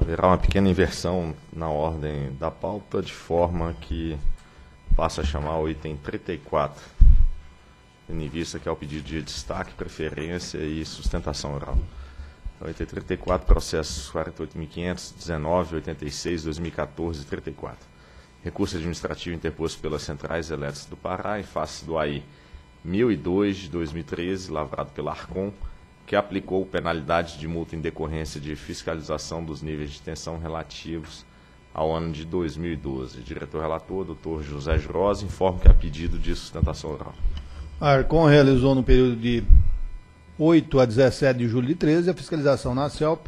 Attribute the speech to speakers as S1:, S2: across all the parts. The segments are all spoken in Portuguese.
S1: Haverá uma pequena inversão na ordem da pauta, de forma que passa a chamar o item 34, tendo em vista que é o pedido de destaque, preferência e sustentação oral. Então, item 34, processos 48.519, 86, 2014 e 34. Recurso administrativo interposto pelas Centrais Elétricas do Pará, em face do AI 1002 de 2013, lavrado pela Arcon, que aplicou penalidade de multa em decorrência de fiscalização dos níveis de tensão relativos ao ano de 2012. Diretor-relator, doutor José Girosa, informa que há pedido de sustentação oral.
S2: A Arcon realizou no período de 8 a 17 de julho de 13 a fiscalização na CELPA,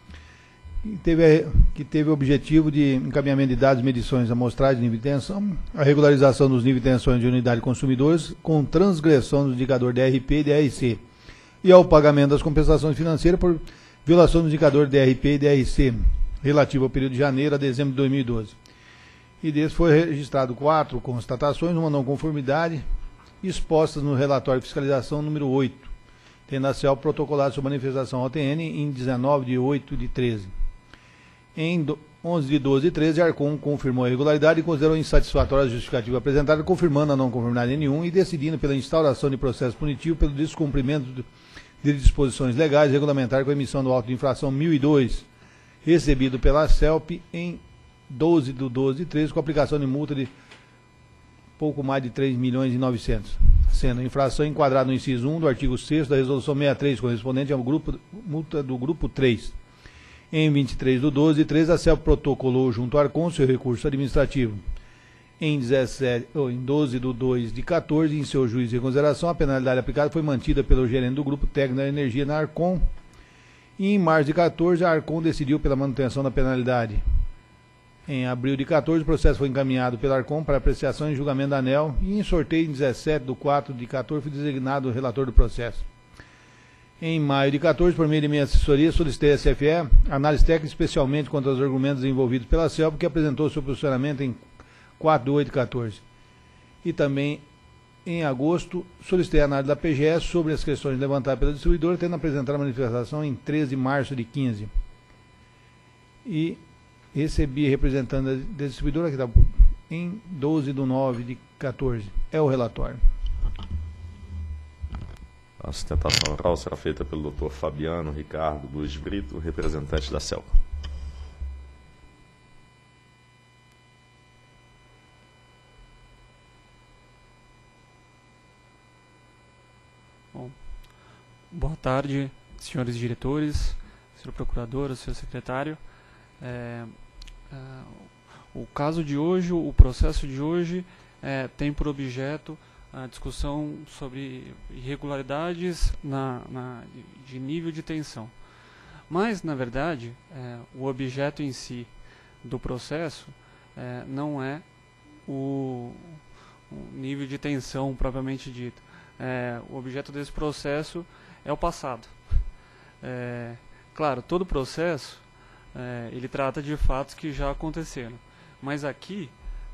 S2: que teve o objetivo de encaminhamento de dados, medições, amostragem de nível de tensão, a regularização dos níveis de tensão de unidade de consumidores com transgressão do indicador DRP e DRC, e ao pagamento das compensações financeiras por violação do indicador DRP e DRC, relativo ao período de janeiro a dezembro de 2012. E desse foi registrado 4 constatações, uma não conformidade, expostas no relatório de fiscalização número 8, tendo a CELPA protocolado sua manifestação ao TN em 19 de 8 de 13. Em 11 de 12 de 13, a Arcon confirmou a irregularidade e considerou insatisfatória a justificativa apresentada, confirmando a não conformidade nenhuma e decidindo pela instauração de processo punitivo pelo descumprimento de disposições legais regulamentares com a emissão do auto de infração 1002, recebido pela CELP em 12 de 12 de 13, com aplicação de multa de pouco mais de 3.900.000, sendo a infração enquadrada no inciso 1 do artigo 6º da Resolução 63, correspondente ao multa do grupo 3. Em 23 de 12 de 13, a CELP protocolou junto ao Arcon seu recurso administrativo. Em 12 de 2 de 14, em seu juízo de reconsideração, a penalidade aplicada foi mantida pelo gerente do Grupo Técnico da Energia na Arcon. E em março de 14, a Arcon decidiu pela manutenção da penalidade. Em abril de 14, o processo foi encaminhado pela Arcon para apreciação e julgamento da ANEEL, e em sorteio em 17 de 4 de 14 foi designado o relator do processo. Em maio de 14, por meio de minha assessoria, solicitei à CFE análise técnica, especialmente quanto aos argumentos envolvidos pela CELP, que apresentou seu posicionamento em 4 de 8 de 14. E também, em agosto, solicitei a análise da PGS sobre as questões levantadas pela distribuidora, tendo apresentado a manifestação em 13 de março de 15. E recebi representante da distribuidora, que está em 12 de 9 de 14. É o relatório.
S1: A sustentação oral será feita pelo Dr. Fabiano Ricardo Luiz Brito, representante da CELPA.
S3: Bom, boa tarde, senhores diretores, senhor procurador, senhor secretário. O caso de hoje, o processo de hoje, tem por objeto a discussão sobre irregularidades de nível de tensão. Mas, na verdade, o objeto em si do processo não é o nível de tensão propriamente dito. O objeto desse processo é o passado. Claro, todo processo ele trata de fatos que já aconteceram. Mas aqui,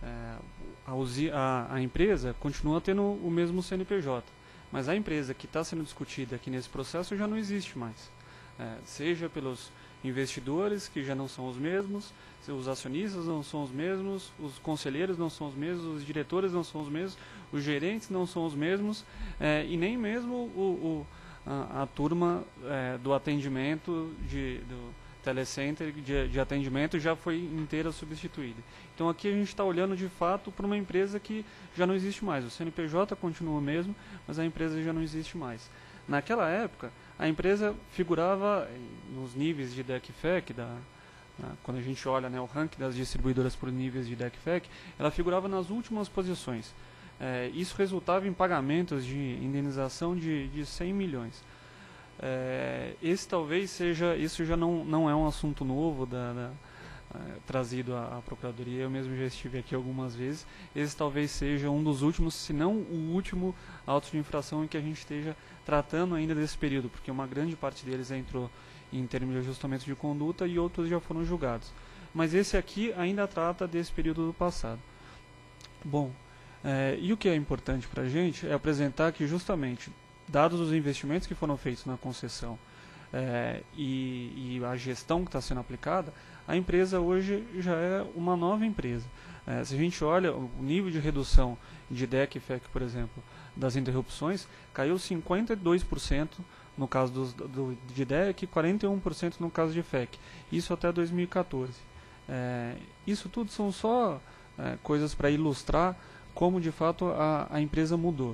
S3: a empresa continua tendo o mesmo CNPJ, mas a empresa que está sendo discutida aqui nesse processo já não existe mais, seja pelos investidores, que já não são os mesmos, os acionistas não são os mesmos, os conselheiros não são os mesmos, os diretores não são os mesmos, os gerentes não são os mesmos, e nem mesmo a turma do atendimento do telecenter de atendimento já foi inteira substituída. Então aqui a gente está olhando de fato para uma empresa que já não existe mais. O CNPJ continua o mesmo, mas a empresa já não existe mais. Naquela época, a empresa figurava nos níveis de DECFEC, quando a gente olha, o ranking das distribuidoras por níveis de DECFEC, ela figurava nas últimas posições. Isso resultava em pagamentos de indenização de 100 milhões. Esse talvez seja, isso já não é um assunto novo trazido à Procuradoria, eu mesmo já estive aqui algumas vezes. Esse talvez seja um dos últimos, se não o último auto de infração em que a gente esteja tratando ainda desse período, porque uma grande parte deles entrou em termos de ajustamento de conduta e outros já foram julgados. Mas esse aqui ainda trata desse período do passado. Bom, e o que é importante para a gente é apresentar que justamente, dados os investimentos que foram feitos na concessão e a gestão que está sendo aplicada, a empresa hoje já é uma nova empresa. Se a gente olha o nível de redução de DEC e FEC, por exemplo, das interrupções, caiu 52% no caso de DEC e 41% no caso de FEC. Isso até 2014. Isso tudo são só coisas para ilustrar como de fato a empresa mudou.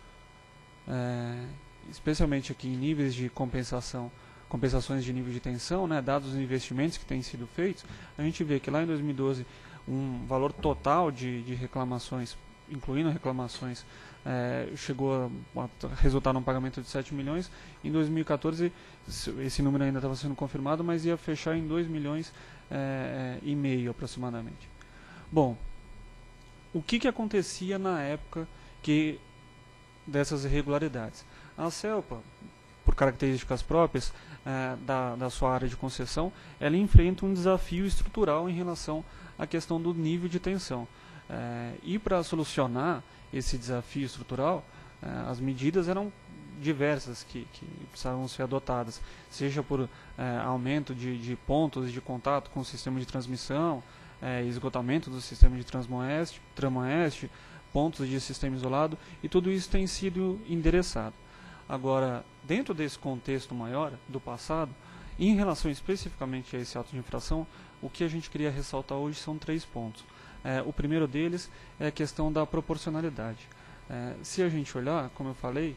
S3: Especialmente aqui em níveis de compensações de nível de tensão, né, dados os investimentos que têm sido feitos, a gente vê que lá em 2012 um valor total de reclamações, incluindo reclamações, chegou a resultar num pagamento de 7 milhões. Em 2014 esse número ainda estava sendo confirmado, mas ia fechar em 2 milhões e meio aproximadamente. Bom, o que acontecia na época dessas irregularidades? A CELPA, por características próprias da sua área de concessão, ela enfrenta um desafio estrutural em relação à questão do nível de tensão. E para solucionar esse desafio estrutural, as medidas eram diversas que precisavam ser adotadas, seja por aumento de pontos de contato com o sistema de transmissão, esgotamento do sistema de Tramo-Oeste, pontos de sistema isolado, e tudo isso tem sido endereçado. Agora, dentro desse contexto maior do passado, em relação especificamente a esse auto de infração, o que a gente queria ressaltar hoje são 3 pontos. O primeiro deles é a questão da proporcionalidade. Se a gente olhar, como eu falei,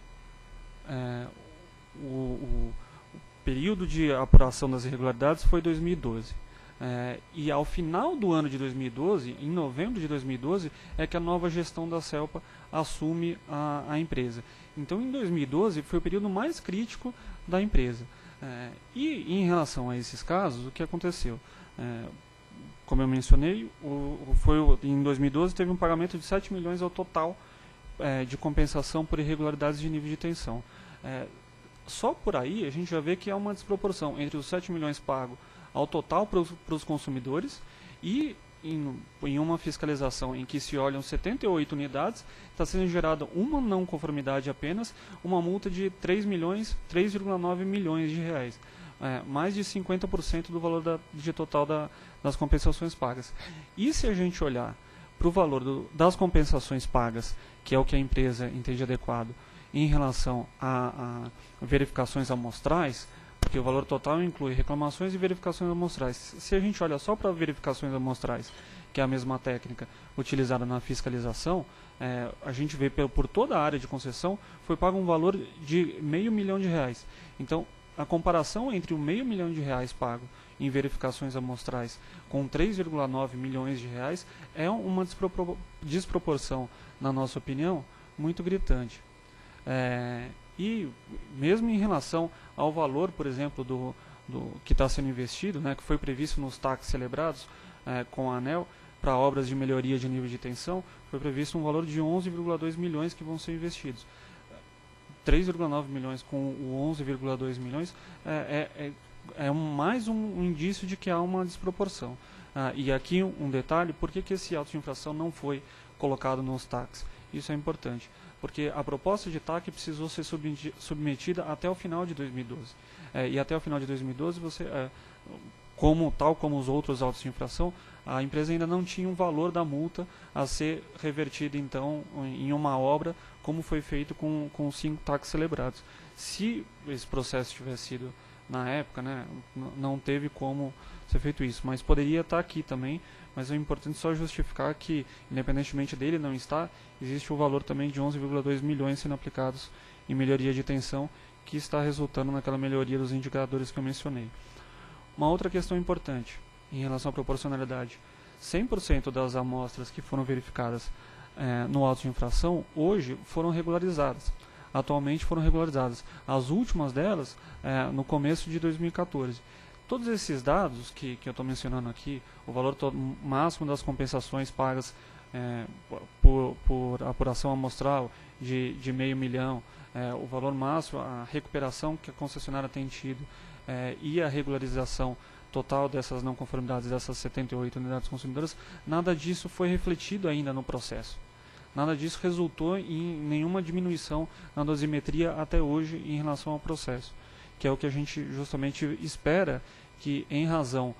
S3: o período de apuração das irregularidades foi 2012. E ao final do ano de 2012, em novembro de 2012, é que a nova gestão da CELPA assume a empresa. Então, em 2012, foi o período mais crítico da empresa. E em relação a esses casos, o que aconteceu? Como eu mencionei, em 2012 teve um pagamento de 7 milhões ao total de compensação por irregularidades de nível de tensão. Só por aí a gente já vê que há uma desproporção entre os 7 milhões pagos ao total para os consumidores e em uma fiscalização em que se olham 78 unidades, está sendo gerada uma não conformidade apenas, uma multa de 3,9 milhões de reais. Mais de 50% do valor de total das compensações pagas. E se a gente olhar para o valor das compensações pagas, que é o que a empresa entende adequado, em relação a verificações amostrais, porque o valor total inclui reclamações e verificações amostrais. Se a gente olha só para verificações amostrais, que é a mesma técnica utilizada na fiscalização, a gente vê por toda a área de concessão foi pago um valor de R$500 mil. Então, a comparação entre o R$500 mil pago em verificações amostrais com 3,9 milhões de reais é uma desproporção, na nossa opinião, muito gritante. E mesmo em relação ao valor, por exemplo, do que está sendo investido, né, que foi previsto nos TACs celebrados com a ANEEL, para obras de melhoria de nível de tensão, foi previsto um valor de 11,2 milhões que vão ser investidos. 3,9 milhões com o 11,2 milhões mais um indício de que há uma desproporção. E aqui um detalhe, por que esse auto de infração não foi colocado nos TACs? Isso é importante, porque a proposta de TAC precisou ser submetida até o final de 2012. E até o final de 2012, tal como os outros autos de infração, a empresa ainda não tinha um valor da multa a ser revertida, então, em uma obra, como foi feito com os 5 TACs celebrados. Se esse processo tivesse sido na época, né, não teve como ser feito isso, mas poderia estar aqui também. Mas é importante só justificar que, independentemente dele não estar, existe o valor também de 11,2 milhões sendo aplicados em melhoria de tensão, que está resultando naquela melhoria dos indicadores que eu mencionei. Uma outra questão importante em relação à proporcionalidade: 100% das amostras que foram verificadas no auto de infração hoje foram regularizadas. Atualmente foram regularizadas. As últimas delas no começo de 2014. Todos esses dados que eu estou mencionando aqui, o valor máximo das compensações pagas por apuração amostral de R$500 mil, o valor máximo, a recuperação que a concessionária tem tido e a regularização total dessas não conformidades, dessas 78 unidades consumidoras, nada disso foi refletido ainda no processo. Nada disso resultou em nenhuma diminuição na dosimetria até hoje em relação ao processo. que é o que a gente justamente espera que, em razão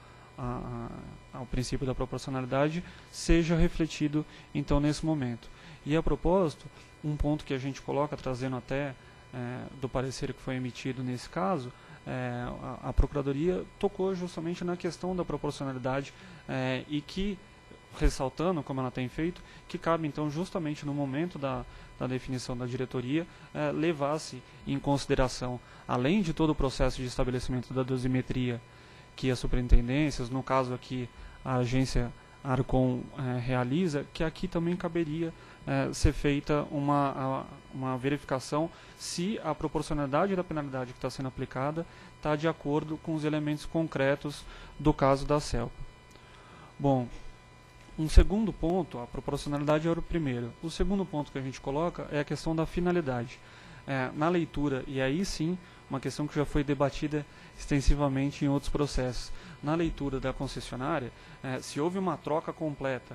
S3: ao princípio da proporcionalidade, seja refletido então nesse momento. E a propósito, um ponto que a gente coloca, trazendo até do parecer que foi emitido nesse caso, a Procuradoria tocou justamente na questão da proporcionalidade e que, ressaltando, como ela tem feito, que cabe então justamente no momento da definição da diretoria, levar-se em consideração, além de todo o processo de estabelecimento da dosimetria que as superintendências, no caso aqui a agência Arcom realiza, que aqui também caberia ser feita uma verificação se a proporcionalidade da penalidade que está sendo aplicada está de acordo com os elementos concretos do caso da CELPA. Bom, um segundo ponto, a proporcionalidade era o primeiro. O segundo ponto que a gente coloca é a questão da finalidade. Na leitura, e aí sim, uma questão que já foi debatida extensivamente em outros processos. Na leitura da concessionária, se houve uma troca completa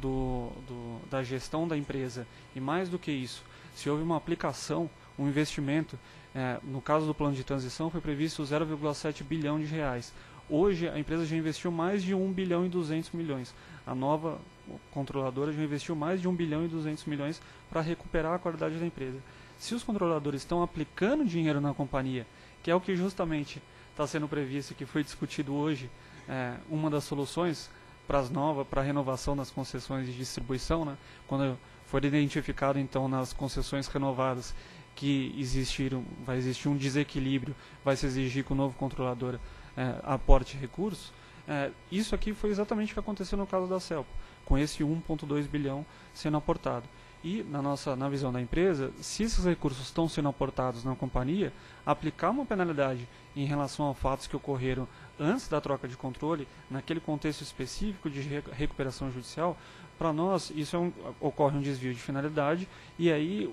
S3: da gestão da empresa, e mais do que isso, se houve uma aplicação, um investimento, no caso do plano de transição foi previsto 0,7 bilhão de reais. Hoje a empresa já investiu mais de 1 bilhão e 200 milhões. A nova controladora já investiu mais de 1 bilhão e 200 milhões para recuperar a qualidade da empresa. Se os controladores estão aplicando dinheiro na companhia, que é o que justamente está sendo previsto e que foi discutido hoje, uma das soluções para a renovação das concessões de distribuição, né, quando for identificado então nas concessões renovadas que vai existir um desequilíbrio, vai se exigir que o novo controlador aporte recursos, isso aqui foi exatamente o que aconteceu no caso da CELPA, com esse 1,2 bilhão sendo aportado. E na visão da empresa, se esses recursos estão sendo aportados na companhia, aplicar uma penalidade em relação a fatos que ocorreram antes da troca de controle, naquele contexto específico de recuperação judicial, para nós isso ocorre um desvio de finalidade, e aí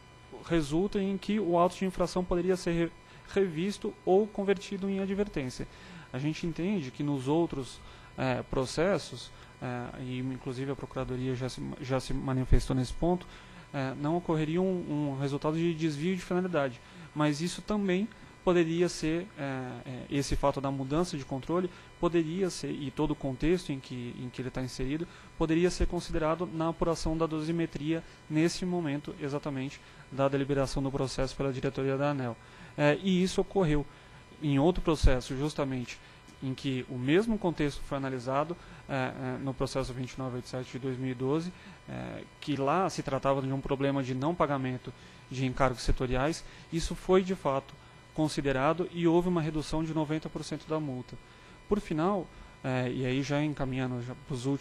S3: resulta em que o auto de infração poderia ser revisto ou convertido em advertência. A gente entende que nos outros processos, e inclusive a Procuradoria já se manifestou nesse ponto, não ocorreria um resultado de desvio de finalidade, mas isso também poderia ser, esse fato da mudança de controle poderia ser, e todo o contexto em que ele está inserido, poderia ser considerado na apuração da dosimetria nesse momento exatamente da deliberação do processo pela diretoria da ANEEL. E isso ocorreu em outro processo, justamente em que o mesmo contexto foi analisado no processo 2987 de 2012, que lá se tratava de um problema de não pagamento de encargos setoriais. Isso foi de fato considerado e houve uma redução de 90% da multa. Por final, e aí já encaminhando para os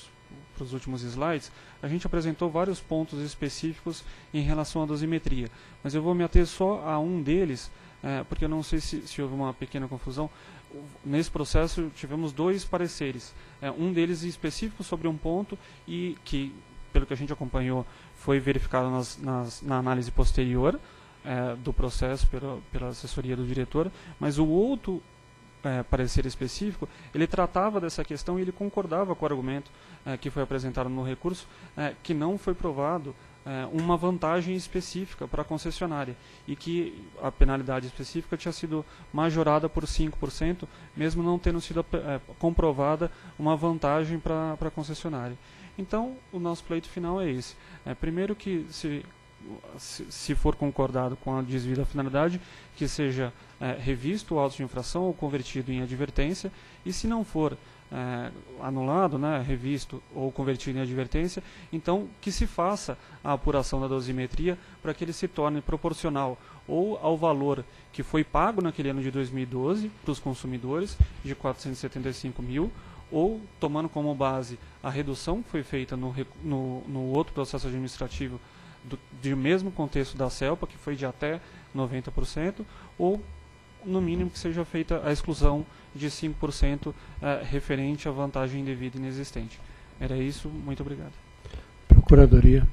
S3: últimos slides, a gente apresentou vários pontos específicos em relação à dosimetria, mas eu vou me ater só a um deles, porque eu não sei se houve uma pequena confusão. Nesse processo tivemos dois pareceres, um deles específico sobre um ponto e que, pelo que a gente acompanhou, foi verificado na análise posterior do processo pela assessoria do diretor, mas o outro parecer específico, ele tratava dessa questão e ele concordava com o argumento que foi apresentado no recurso, que não foi provado uma vantagem específica para a concessionária e que a penalidade específica tinha sido majorada por 5%, mesmo não tendo sido comprovada uma vantagem para a concessionária. Então, o nosso pleito final é esse. Primeiro que se for concordado com a desvio da finalidade, que seja revisto o auto de infração ou convertido em advertência, e se não for anulado, revisto ou convertido em advertência, então que se faça a apuração da dosimetria para que ele se torne proporcional ou ao valor que foi pago naquele ano de 2012 para os consumidores, de 475 mil, ou tomando como base a redução que foi feita no outro processo administrativo do mesmo contexto da CELPA, que foi de até 90%, ou no mínimo que seja feita a exclusão de 5% referente à vantagem indevida inexistente. Era isso, muito obrigado.
S4: Procuradoria.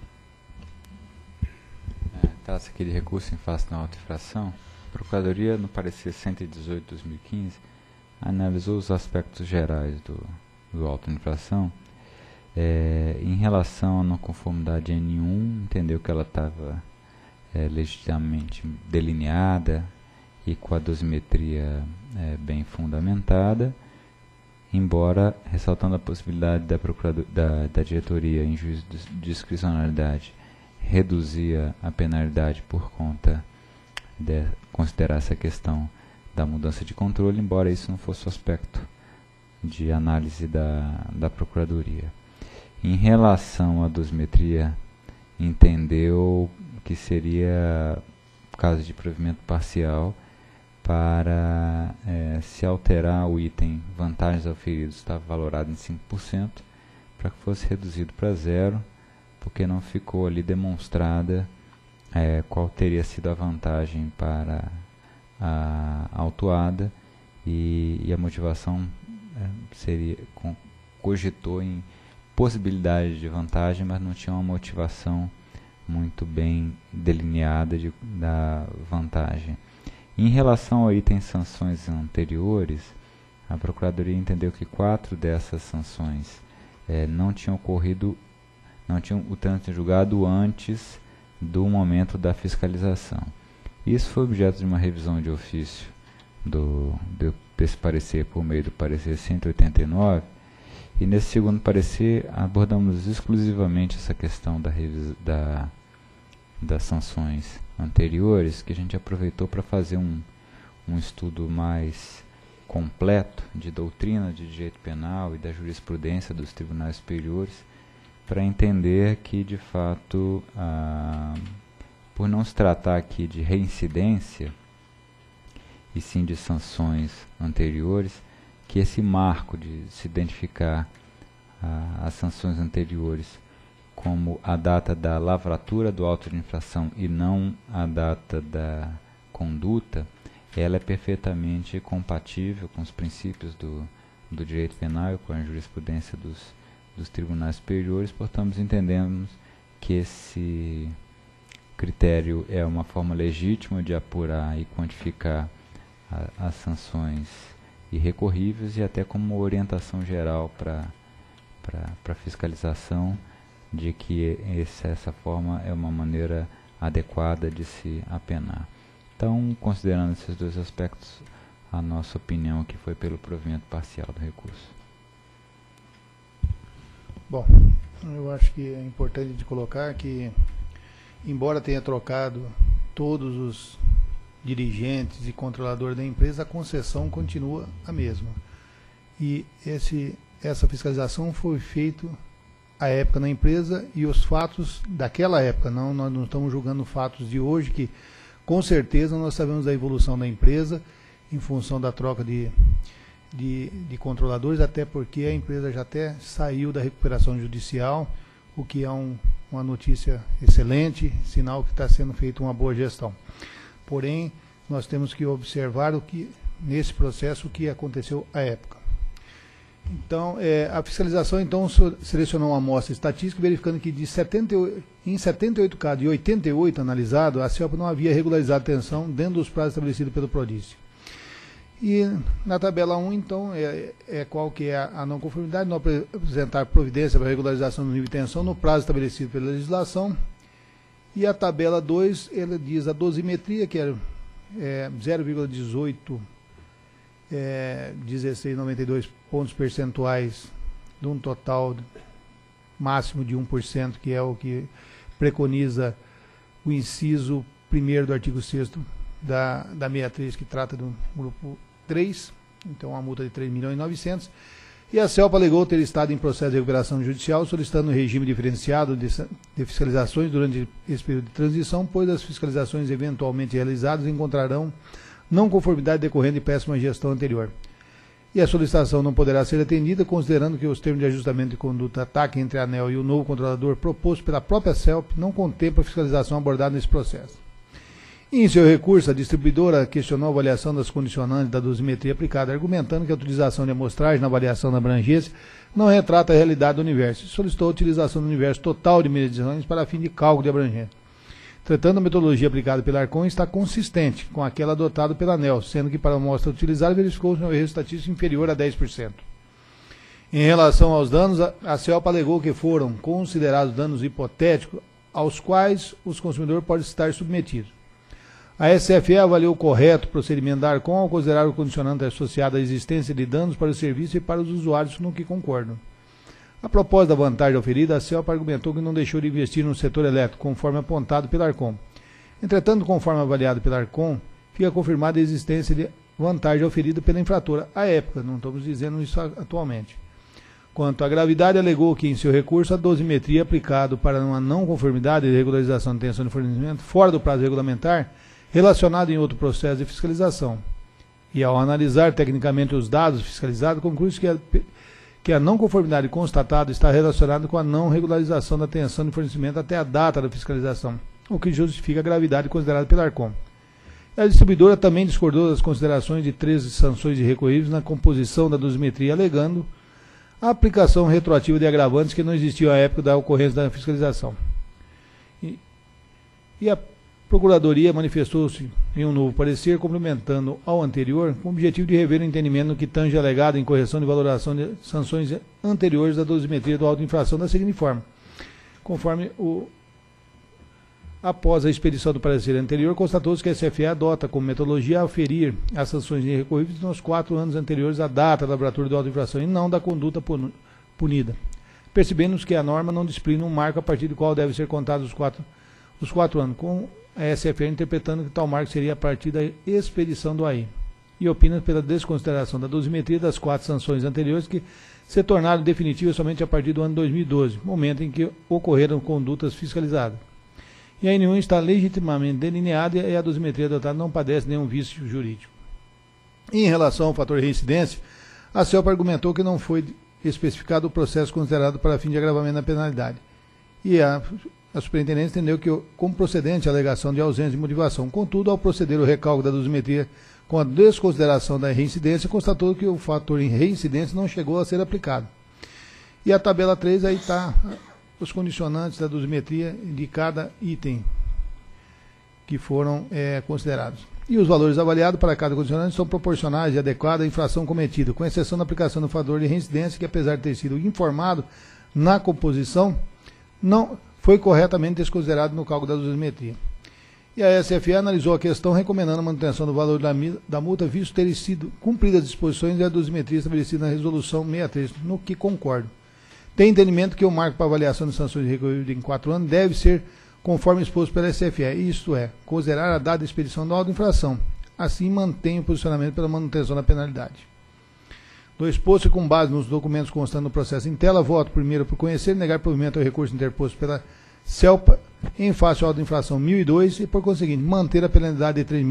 S5: Trata-se aqui de recurso em face da auto-infração. A Procuradoria, no parecer 118/2015, analisou os aspectos gerais do auto-infração. Em relação à não conformidade N1, entendeu que ela estava legitimamente delineada e com a dosimetria bem fundamentada, embora ressaltando a possibilidade da diretoria, em juízo de discricionalidade, reduzir a penalidade por conta de considerar essa questão da mudança de controle, embora isso não fosse o aspecto de análise da Procuradoria. Em relação à dosimetria, entendeu que seria caso de provimento parcial para se alterar o item vantagens auferidas, estava valorado em 5%, para que fosse reduzido para 0%, porque não ficou ali demonstrada qual teria sido a vantagem para a autuada, e a motivação cogitou em possibilidade de vantagem, mas não tinha uma motivação muito bem delineada da vantagem. Em relação ao item sanções anteriores, a Procuradoria entendeu que 4 dessas sanções não tinham o trânsito julgado antes do momento da fiscalização. Isso foi objeto de uma revisão de ofício desse parecer por meio do parecer 189, e nesse segundo parecer abordamos exclusivamente essa questão das sanções anteriores, que a gente aproveitou para fazer um estudo mais completo de doutrina de direito penal e da jurisprudência dos tribunais superiores, para entender que, de fato, por não se tratar aqui de reincidência, e sim de sanções anteriores, que esse marco de se identificar as sanções anteriores como a data da lavratura do auto de infração e não a data da conduta, ela é perfeitamente compatível com os princípios do direito penal e com a jurisprudência dos tribunais superiores. Portanto, entendemos que esse critério é uma forma legítima de apurar e quantificar as sanções irrecorríveis, e até como orientação geral para fiscalização, de que essa forma é uma maneira adequada de se apenar. Então, considerando esses dois aspectos, a nossa opinião aqui foi pelo provimento parcial do recurso.
S2: Bom, eu acho que é importante de colocar que, embora tenha trocado todos os dirigentes e controladores da empresa, a concessão continua a mesma. E essa fiscalização foi feita à época na empresa, e os fatos daquela época, nós não estamos julgando fatos de hoje, que com certeza nós sabemos da evolução da empresa em função da troca de controladores, até porque a empresa já até saiu da recuperação judicial, o que é uma notícia excelente, sinal que está sendo feita uma boa gestão. Porém, nós temos que observar nesse processo o que aconteceu à época. Então, a fiscalização selecionou uma amostra estatística, verificando que em 78 casos de 88 analisados, a CELP não havia regularizado a atenção dentro dos prazos estabelecidos pelo Prodício. E na tabela 1, então, qual que é a não conformidade, não apresentar providência para regularização do nível de tensão no prazo estabelecido pela legislação. E a tabela 2, ela diz a dosimetria, que é 0,18 16,92 pontos percentuais de um total máximo de 1%, que é o que preconiza o inciso 1º do artigo 6º da 63, que trata do grupo 3, então uma multa de 3.900.000. E a CELP alegou ter estado em processo de recuperação judicial, solicitando um regime diferenciado de fiscalizações durante esse período de transição, pois as fiscalizações eventualmente realizadas encontrarão não conformidade decorrente de péssima gestão anterior. E a solicitação não poderá ser atendida, considerando que os termos de ajustamento de conduta ataque entre a ANEEL e o novo controlador proposto pela própria CELP não contempla a fiscalização abordada nesse processo. Em seu recurso, a distribuidora questionou a avaliação das condicionantes da dosimetria aplicada, argumentando que a utilização de amostragem na avaliação da abrangência não retrata a realidade do universo, e solicitou a utilização do universo total de medições para fim de cálculo de abrangência. Entretanto, a metodologia aplicada pela ARCOM está consistente com aquela adotada pela ANEEL, sendo que para a amostra utilizada verificou-se um erro estatístico inferior a 10%. Em relação aos danos, a CELP alegou que foram considerados danos hipotéticos aos quais os consumidores podem estar submetidos. A SFE avaliou correto o procedimento da Arcom ao considerar o condicionante associado à existência de danos para o serviço e para os usuários, no que concordam. A propósito da vantagem oferida, a CELPA argumentou que não deixou de investir no setor elétrico, conforme apontado pela Arcom. Entretanto, conforme avaliado pela Arcom, fica confirmada a existência de vantagem oferida pela infratora à época, não estamos dizendo isso atualmente. Quanto à gravidade, alegou que em seu recurso a dosimetria aplicado para uma não conformidade de regularização de tensão de fornecimento fora do prazo regulamentar, relacionado em outro processo de fiscalização. E ao analisar tecnicamente os dados fiscalizados, conclui-se que a não conformidade constatada está relacionada com a não regularização da tensão de fornecimento até a data da fiscalização, o que justifica a gravidade considerada pela Arcom. A distribuidora também discordou das considerações de 13 sanções irrecorríveis na composição da dosimetria, alegando a aplicação retroativa de agravantes que não existiam à época da ocorrência da fiscalização. E a Procuradoria manifestou-se em um novo parecer, complementando ao anterior, com o objetivo de rever o entendimento no que tange alegado em correção de valoração de sanções anteriores da dosimetria do auto-infração da seguinte forma. Conforme após a expedição do parecer anterior, constatou-se que a SFE adota como metodologia aferir as sanções irrecorríveis nos 4 anos anteriores à data da abertura do auto-infração e não da conduta punida, percebendo-se que a norma não disciplina um marco a partir do qual devem ser contados os 4 anos, com a SFE interpretando que tal marco seria a partir da expedição do AI, e opina pela desconsideração da dosimetria das 4 sanções anteriores que se tornaram definitivas somente a partir do ano 2012, momento em que ocorreram condutas fiscalizadas. E a N1 está legitimamente delineada e a dosimetria adotada não padece nenhum vício jurídico. Em relação ao fator reincidência, a CELPA argumentou que não foi especificado o processo considerado para fim de agravamento da penalidade. E a superintendência entendeu que, como procedente a alegação de ausência de motivação, contudo, ao proceder o recálculo da dosimetria com a desconsideração da reincidência, constatou que o fator em reincidência não chegou a ser aplicado. E a tabela 3, aí está os condicionantes da dosimetria de cada item que foram considerados. E os valores avaliados para cada condicionante são proporcionais e adequados à infração cometida, com exceção da aplicação do fator de reincidência, que apesar de ter sido informado na composição, não foi corretamente desconsiderado no cálculo da dosimetria. E a SFE analisou a questão, recomendando a manutenção do valor da multa, visto terem sido cumpridas as disposições e a dosimetria estabelecida na resolução 63, no que concordo. Tem entendimento que o marco para avaliação de sanções recorríveis em 4 anos deve ser conforme exposto pela SFE, isto é, considerar a data de expedição da auto-infração. Assim, mantém o posicionamento pela manutenção da penalidade. Do exposto e com base nos documentos constantes no processo em tela, voto primeiro por conhecer e negar provimento ao recurso interposto pela CELPA em face à auto-infração 1002 e, por conseguinte, manter a penalidade de R$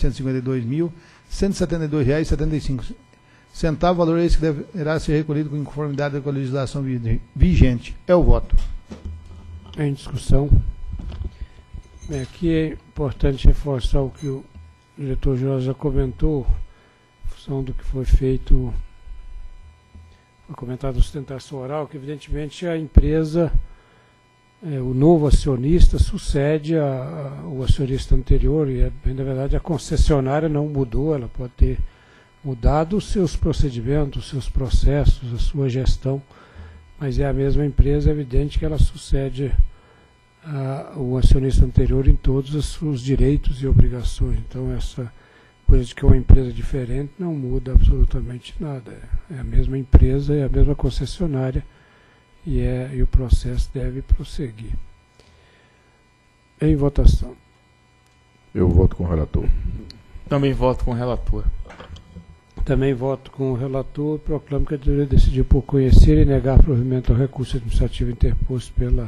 S2: 3.952.172,75. Valor esse que deverá ser recolhido com conformidade com a legislação vigente. É o voto.
S4: Em discussão. Aqui é importante reforçar o que o diretor-geral já comentou, em função do que foi feito, foi comentado a sustentação oral, que evidentemente a empresa, o novo acionista sucede ao acionista anterior, e na verdade a concessionária não mudou, ela pode ter mudado os seus procedimentos, os seus processos, a sua gestão, mas é a mesma empresa, é evidente que ela sucede o acionista anterior em todos os seus direitos e obrigações. Então essa coisa de que é uma empresa diferente não muda absolutamente nada. É a mesma empresa, é a mesma concessionária e o processo deve prosseguir. Em votação.
S6: Eu voto com o relator.
S7: Também voto com o relator.
S4: Também voto com o relator. Proclamo que a diretoria decidiu por conhecer e negar provimento ao recurso administrativo interposto pela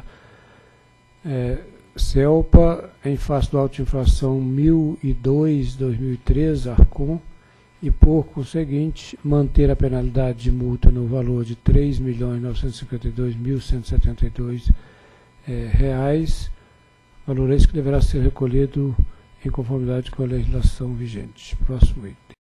S4: CELPA em face do auto-infração 1002/2013, Arcom, e por conseguinte manter a penalidade de multa no valor de R$ 3.952.172, valor esse que deverá ser recolhido em conformidade com a legislação vigente. Próximo item.